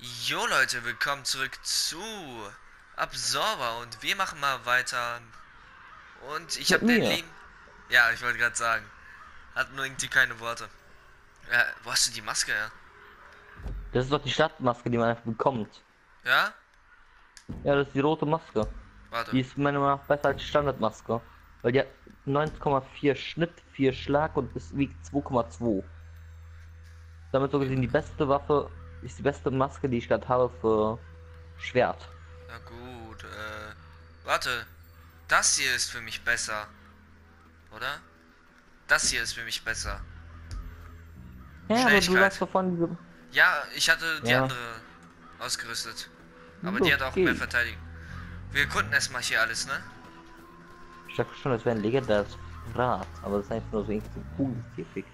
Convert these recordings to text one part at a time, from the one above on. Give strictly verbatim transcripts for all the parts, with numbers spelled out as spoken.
Jo Leute, willkommen zurück zu Absorber und wir machen mal weiter. Und ich Mit habe den mir. lieben... Ja, ich wollte gerade sagen. Hat nur irgendwie keine Worte. Ja, wo hast du die Maske her? Das ist doch die Stadtmaske, die man einfach bekommt. Ja? Ja, das ist die rote Maske. Warte. Die ist meiner Meinung nach besser als die Standardmaske. Weil die hat neun Komma vier Schnitt, vier Schlag und es wiegt zwei Komma zwei. Damit so gesehen die beste Waffe, ist die beste Maske, die ich gerade habe für Schwert. Na gut, äh... Warte. Das hier ist für mich besser. Oder? Das hier ist für mich besser. Ja, aber du sagst Schnelligkeit. davon diese. Ja, ich hatte die Ja, andere ausgerüstet. Aber die los hat auch mehr geht's. Verteidigung. Wir erkunden erstmal hier alles, ne? Ich dachte schon, das wäre ein legendäres Rad, aber das ist einfach nur so irgendwie so ein Kugelkäfig.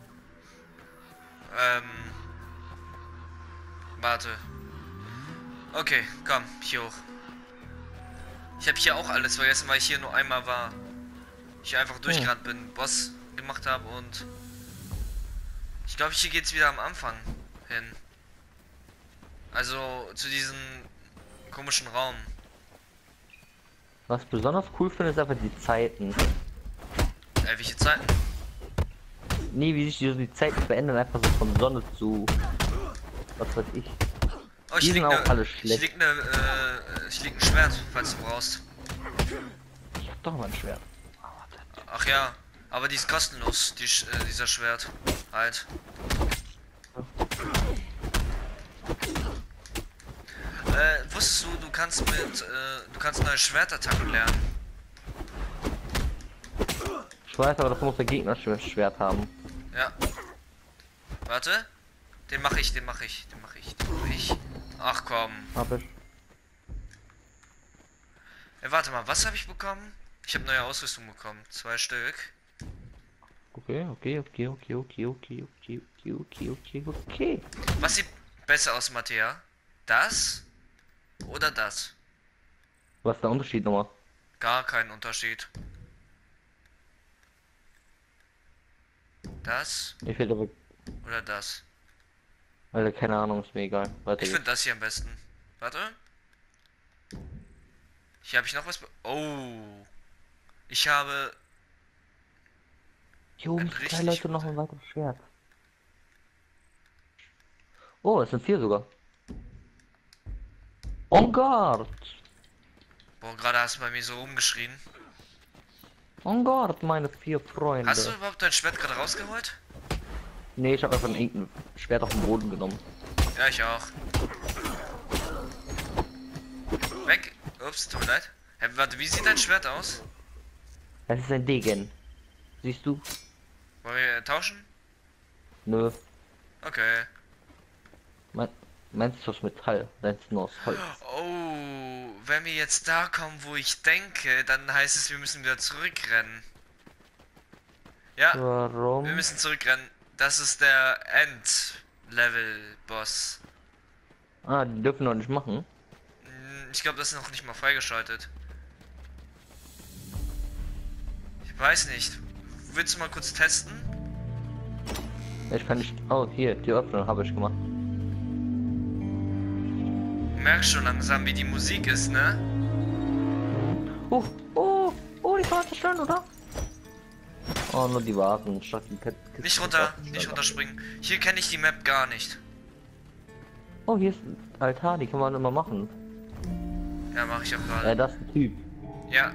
Ähm... Warte. Okay, komm, hier hoch. Ich habe hier auch alles vergessen, weil ich hier nur einmal war. Ich einfach Hm. durchgerannt bin, Boss gemacht habe und ich glaube, hier geht's wieder am Anfang hin. Also zu diesem komischen Raum. Was ich besonders cool finde, ist einfach die Zeiten. Äh, welche Zeiten? Nee, wie sich die, die Zeiten verändern, einfach so von Sonne zu, was weiß ich. Oh, Die ich sind leg auch ne, alle ich schlecht. leg ne, äh, ich leg ein Schwert, falls du brauchst. Ich hab doch mal ein Schwert. Ach ja, aber die ist kostenlos, die, Sch- äh, dieser Schwert. Halt. Äh, wusstest du, du kannst mit, äh, du kannst neue Schwertattacken lernen. Ich weiß, aber dafür muss der Gegner Schwer- Schwert haben. Ja. Warte. Den mache ich, den mache ich, den mache ich, den mache ich. Ach komm. Hab ich. Ey, warte mal, was habe ich bekommen? Ich habe neue Ausrüstung bekommen. Zwei Stück. Okay, okay, okay, okay, okay, okay, okay, okay, okay, okay, okay. Was sieht besser aus, Mattea? Das oder das? Was ist der Unterschied nochmal? Gar kein Unterschied. Das Ich finde aber, oder das? Alter, keine Ahnung, ist mir egal. Weiter Ich finde geht's. das hier am besten. Warte. Hier habe ich noch was. be- Oh. Ich habe Hier oben ein sind drei richtig Leute noch gutes. ein weiteres Schwert. Oh, es sind vier sogar. En garde! Boah, gerade hast du bei mir so rumgeschrien. En garde, meine vier Hast du Freunde. überhaupt dein Schwert gerade rausgeholt? Nee, ich habe einfach irgendein Schwert auf den Boden genommen. Ja, ich auch. Weg. Ups, tut mir leid. Hä, warte, wie sieht dein Schwert aus? Es ist ein Degen. Siehst du? Wollen wir tauschen? Nö. Okay. Mein, meins ist aus Metall, deins ist nur aus Holz. Oh, wenn wir jetzt da kommen, wo ich denke, dann heißt es, wir müssen wieder zurückrennen. Ja, wir Warum? müssen zurückrennen. Das ist der End-Level-Boss. Ah, die dürfen noch nicht machen. Hm, Ich glaube, das ist noch nicht mal freigeschaltet. Ich weiß nicht. Willst du mal kurz testen? Ich kann nicht. Oh, hier, die Öffnung habe ich gemacht. Merk schon langsam, wie die Musik ist, ne? Oh, oh, oh, die Fahrt ist schön, oder? Oh, nur die Wagen statt die Kette. Nicht runter, nicht runterspringen. Hier kenne ich die Map gar nicht. Oh, hier ist ein Altar, die kann man immer machen. Ja, mache ich auch Äh, gerade. das ist ein Typ. Ja,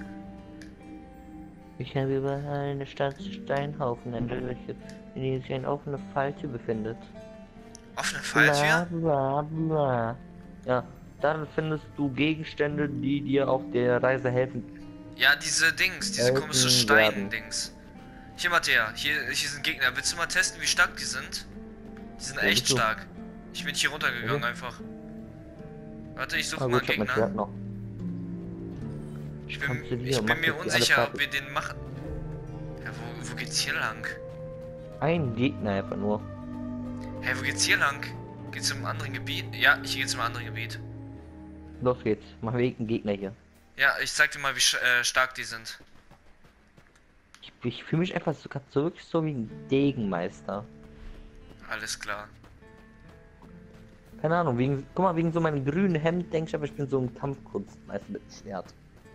Ich habe überall eine Stadt Steinhaufen entdeckt, welche in der sich eine offene Falltür befindet. offene Bla Falltür. bla bla. Ja, darin findest du Gegenstände, die dir auf der Reise helfen. Ja, diese Dings, diese Helfen komische werden. Stein-Dings. Hier, Mattea, hier, hier sind Gegner. Willst du mal testen, wie stark die sind? Die sind Wo echt bist du? stark. Ich bin hier runtergegangen Okay. einfach. Warte, ich suche Ah mal gut, einen ich hab mein Schwert Gegner. noch. Ich Komm zu bin, dir, ich mach bin mir jetzt alles unsicher, ob fertig. wir den machen. Ja, wo, wo geht's hier lang? Ein Gegner einfach nur. Hä, wo geht's hier lang? Geht's zum anderen Gebiet? Ja, hier geht's zum anderen Gebiet. Los geht's. Mach wir einen Gegner hier. Ja, ich zeig dir mal, wie sch- äh, stark die sind. Ich, ich fühle mich einfach so, grad so wirklich so wie ein Degenmeister. Alles klar. Keine Ahnung, wegen, guck mal, wegen so meinem grünen Hemd denke ich aber, ich bin so ein Kampfkunstmeister mit dem Schwert.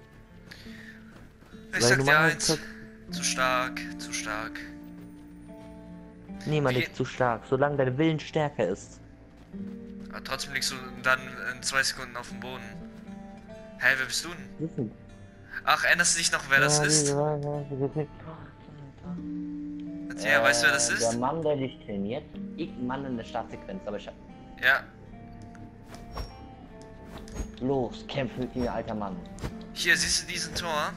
Ich Weil sag dir normalerweise eins, zeig- zu stark, zu stark. Niemand Wie- ist zu stark, solange dein Willen stärker ist. Aber trotzdem liegst du dann in zwei Sekunden auf dem Boden. Hä, wer bist du denn? Wissen. Ach, erinnerst du dich noch, wer das ist? Ja, weißt du, wer das Äh, Der ist? Mann, der dich trainiert. Ich Mann in der Startsequenz, aber ich hab. Ja, Los, kämpf mit mir, alter Mann. hier siehst du diesen Tor.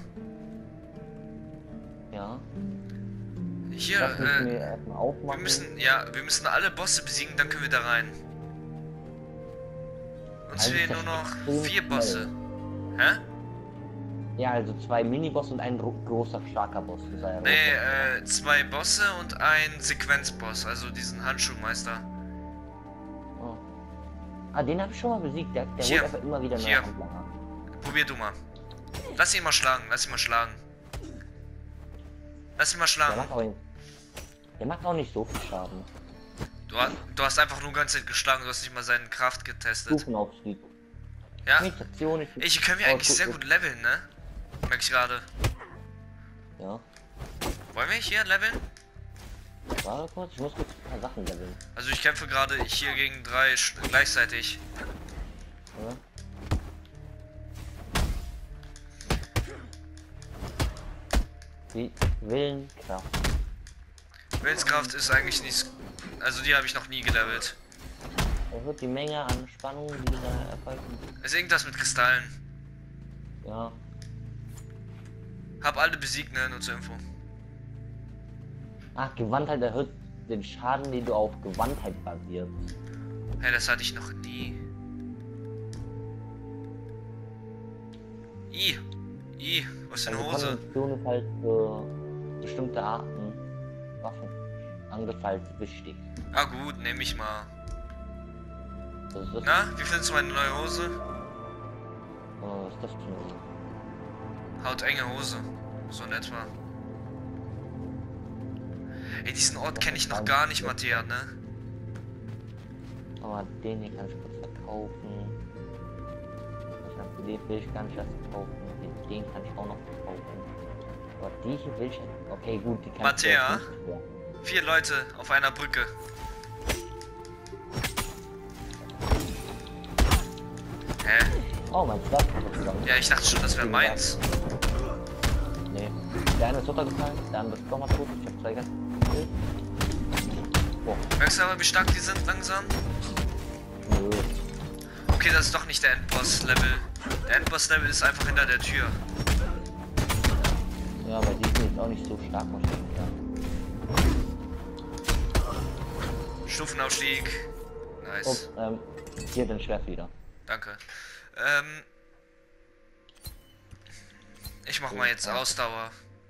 Ja. Hier, Das müssen wir äh, erstmal wir aufmachen. müssen, ja, wir müssen alle Bosse besiegen, dann können wir da rein. Uns Also fehlen das nur noch extrem vier schnell. Bosse. Hä? Ja, also zwei Miniboss und ein gro- großer, starker Boss. Das war ja Nee, großer. äh, zwei Bosse und ein Sequenzboss, also diesen Handschuhmeister. Oh. Ah, den habe ich schon mal besiegt. Der, der Hier. holt einfach immer wieder neue Hier. Handlanger. Probier du mal. Lass ihn mal schlagen, lass ihn mal schlagen. Lass ihn mal Der schlagen. macht, auch, der macht auch nicht so viel Schaden. Du, hast- du hast einfach nur die ganze Zeit geschlagen, du hast nicht mal seine Kraft getestet. Stufenaufstieg. Ja? Meditation. Ich können wir Oh, eigentlich gut, sehr gut. gut leveln, ne? Merk ich gerade. Ja. Wollen wir hier leveln? Warte kurz, ich muss kurz ein paar Sachen leveln. Also ich kämpfe gerade hier gegen drei sch- gleichzeitig. Ja. Wie Willen, Kraft. Willenskraft ist eigentlich nicht... Also die habe ich noch nie gelevelt. Erhöht die Menge an Spannung, die da erfolgen. Ist irgendwas mit Kristallen. Ja. Hab alle besiegt, ne? Nur zur Info. Ach, Gewandtheit erhöht den Schaden, den du auf Gewandtheit basiert. Hey, das hatte ich noch nie. I. I. Was ist denn Also Hose? Kondition ist halt für bestimmte Arten Waffen Angriff halt wichtig. Ah gut, nehme ich mal. Das ist das, Na, wie findest du meine neue Hose? äh, was ist das für eine? Hautenge Hose. So in etwa. Ey, diesen Ort kenne ich noch gar nicht, Mattea, ne? Aber den hier kann ich kurz verkaufen. Ich hab für den will ich gar nicht erst verkaufen. Den, den kann ich auch noch verkaufen. Aber die hier will ich. Okay, gut, die kann Mattea? ich nicht mehr. Vier Leute auf einer Brücke. Hä? Oh, mein Schwert ist zusammen. Ja, ich dachte schon, das wäre meins. Nee. Der eine ist runtergefallen, der andere ist doch mal tot. Ich hab zwei ganz. Oh, Merkst du aber, wie stark die sind langsam? nö. Okay, das ist doch nicht der Endboss-Level. Der Endboss-Level ist einfach hinter der Tür. Ja, aber die sind jetzt auch nicht so stark wahrscheinlich. Ja. Stufenaufstieg. Nice. Oh, ähm, hier dein Schwert wieder. Danke. Ähm. Ich mach mal jetzt Ausdauer.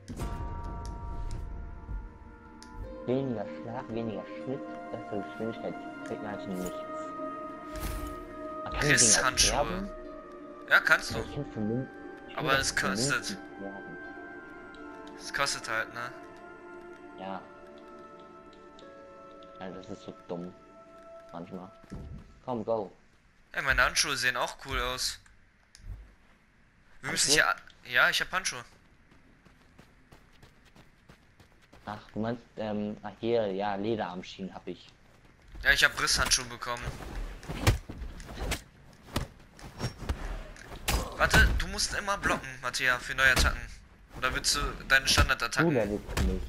Weniger Schlag, weniger Schnitt, bessere Geschwindigkeit, kriegt man halt nichts. Man kann die Dinger Chris-Handschuhe. färben, Ja, kannst du. aber ich finde vernünftig. ich Aber finde es das kostet. vernünftig färben. Das kostet halt, ne? Ja. Alter, das ist so dumm. Manchmal. Komm, go. Ey, meine Handschuhe sehen auch cool aus. Wir müssen Handschuhe? hier. Ja, ich hab Handschuhe. Ach, du meinst, ähm, ach hier, ja, Lederarmschienen hab ich. Ja, ich hab Risshandschuhe bekommen. Warte, du musst immer blocken, Mattea, für neue Attacken. Oder willst du deine Du Standardattacken? levelst nicht.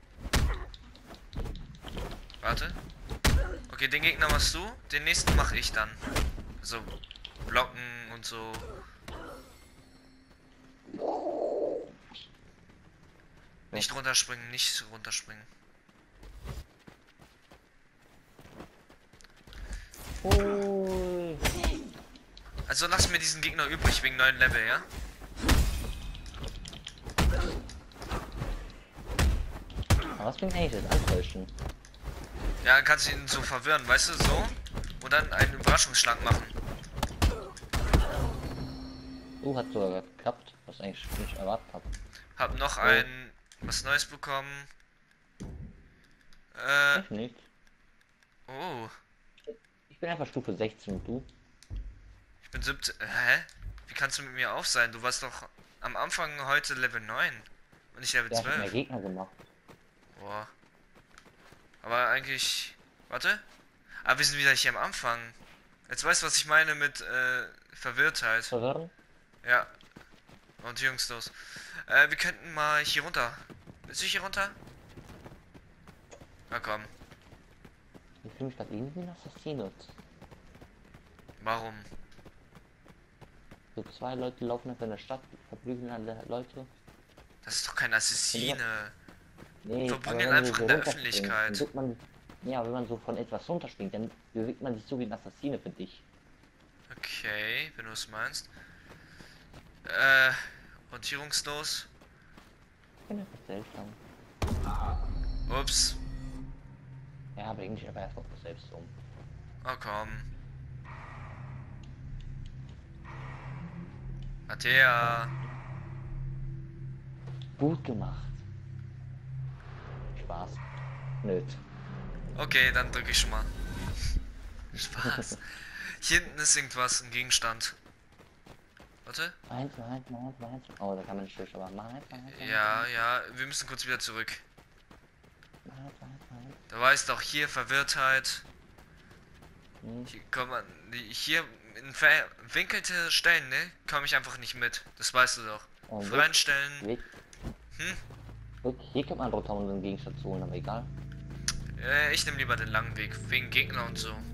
Warte. Okay, den Gegner machst du, den nächsten mache ich dann. So, blocken und so. Nicht runterspringen, nicht runterspringen. Ui. Also lass mir diesen Gegner übrig wegen neuen Level, ja? Aber was bringt eigentlich das Antäuschen? Ja, dann kannst du ihn so verwirren, weißt du, so. Und dann einen Überraschungsschlag machen. Uh, hat sogar geklappt, was ich eigentlich nicht erwartet habe. Hab noch Oh. ein was Neues bekommen. Äh, Ich nicht. oh. Ich bin einfach Stufe sechzehn und du? Ich bin siebzehn. Hä? Wie kannst du mit mir auf sein? Du warst doch am Anfang heute Level neun und nicht Level Ja, ich hab mehr zwölf. Gegner gemacht. Boah. Aber eigentlich. Warte. Ah, wir sind wieder hier am Anfang. Jetzt weißt du, was ich meine mit äh, Verwirrtheit. Verwirren? Ja. Und jungslos. Äh, wir könnten mal hier runter. Willst du hier runter? Na komm. Ich fühle mich gerade irgendwie wie ein Assassine. Warum? So zwei Leute laufen einfach in der Stadt, verprügeln alle Leute. Das ist doch kein Assassine. Nee, Verbringen aber wenn einfach du in der runterspringst, Öffentlichkeit. dann wird man, ja, wenn man so von etwas runterspringt, dann bewegt man sich so wie ein Assassine für dich. Okay, wenn du es meinst. Äh, orientierungslos. Ich bin einfach seltsam. Ups. Ja, bring dich aber erstmal selbst um. Oh komm. Mattea. Gut gemacht. Spaß. Nöt. Okay, dann drücke ich schon mal. Spaß. Hier hinten ist irgendwas, ein Gegenstand. Warte. Eins, eins, eins, eins. Oh, da kann man nicht durch, aber mal eins, eins, eins. Ja, ja, wir müssen kurz wieder zurück. Eins, eins, eins. Da war es doch hier Verwirrtheit. Hm. Hier kann man. Hier in verwinkelte Stellen, ne? Komme ich einfach nicht mit. Das weißt du doch. Oh, Weg, Freien Stellen. Weg. Hm? Weg. Hier kann man runter, um so einen Gegenstand zu holen, aber egal. Äh, ich nehme lieber den langen Weg. Wegen Gegner und so.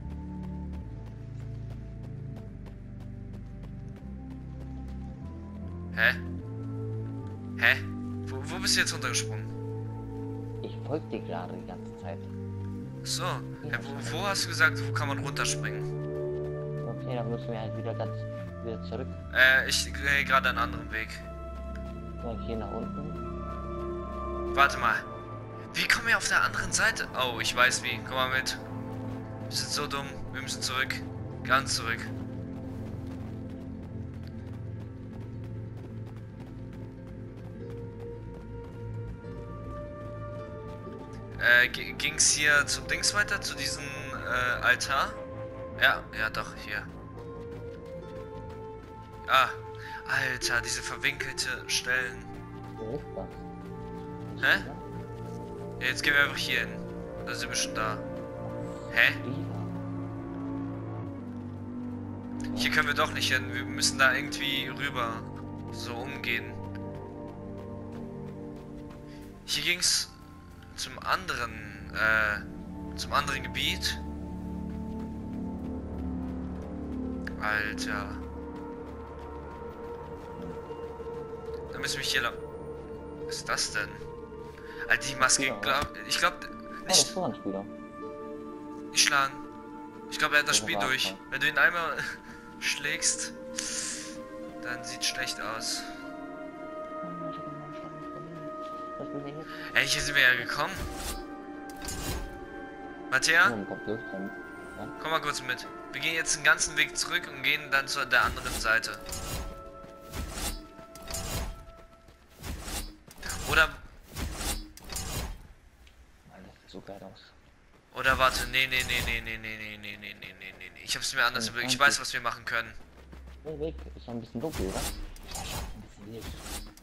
Hä? Hä? Wo, wo bist du jetzt runtergesprungen? Ich folge dir gerade die ganze Zeit. So. Hä, wo, wo hast du gesagt, wo kann man runterspringen? Okay, dann müssen wir halt wieder ganz wieder zurück. Äh, ich gehe gerade einen anderen Weg. Ja, hier nach unten. Warte mal. Wie kommen wir auf der anderen Seite? Oh, ich weiß wie. Komm mal mit. Wir sind so dumm. Wir müssen zurück. Ganz zurück. Äh, ging's hier zum Dings weiter? Zu diesem äh, Altar? Ja, ja doch, hier. Ah, Alter, diese verwinkelte Stellen. Wo ist das? Hä? Ja, jetzt gehen wir einfach hier hin. Da sind wir schon da. Hä? Hier können wir doch nicht hin. Wir müssen da irgendwie rüber. So umgehen. Hier ging's zum anderen, äh, zum anderen Gebiet. Alter. Da müssen wir hier lang. Was ist das denn? Alter, die Maske, Ja. glaub, ich glaube, Oh, das war ein Spieler. nicht schlagen. Ich glaube, er hat das Ja, Spiel warte. durch. Wenn du ihn einmal schlägst, dann sieht schlecht aus. Ey, hier sind wir ja gekommen. Mattea, komm mal kurz mit. Wir gehen jetzt den ganzen Weg zurück und gehen dann zu der anderen Seite. Oder, Das sieht so geil aus. oder warte, nee, nee, nee, nee, nee, nee, nee, nee, nee, nee, nee, nee. Ich hab's mir anders Ja, überlegt. Ich eigentlich. weiß, was wir machen können. Hey, weg. Ist noch ein bisschen dunkel, oder? Ja, schau, ein bisschen Licht.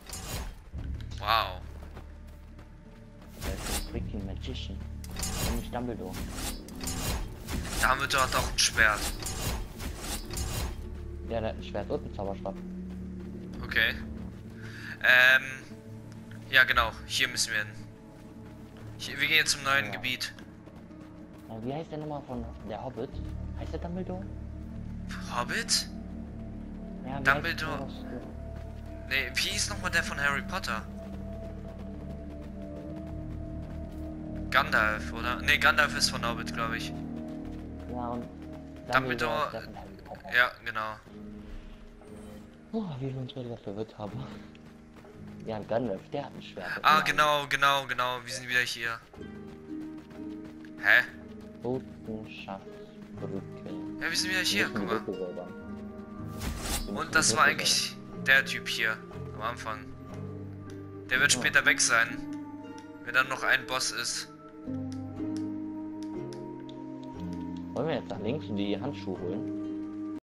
Wow. Der ist ein freaking Magician. Nämlich Dumbledore. Dumbledore hat auch ein Schwert. Ja, der hat ein Schwert und einen Zauberstab. Okay. Ähm. Ja, genau. Hier müssen wir hin. Hier, wir gehen jetzt zum neuen Ja. Gebiet. Aber wie heißt der nochmal von der Hobbit? Heißt der Dumbledore? Hobbit? Ja, wie Dumbledore. heißt der? Nee, wie hieß nochmal der von Harry Potter? Gandalf, oder? Nee, Gandalf ist von Hobbit, glaube ich. Ja, und Dumbledore- ist der von Harry Potter. Ja, genau. Oh, wie wir uns mal wieder verwirrt haben. Ja, Gandalf, der hat ein Schwert. Ah, Ja. genau, genau, genau. Wir sind wieder hier. Hä? Totenschaftsbrücke. Ja, wir sind wieder hier, guck mal. mal. Und das war eigentlich der Typ hier am Anfang. Der wird Ja. später weg sein. Wenn dann noch ein Boss ist. Wollen wir jetzt nach links und die Handschuhe holen?